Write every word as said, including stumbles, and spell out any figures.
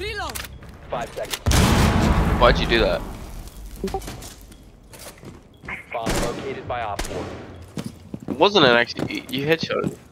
Reload. Five seconds. Why'd you do that? Bomb located by Op four. It wasn't an actually. You, you headshot it.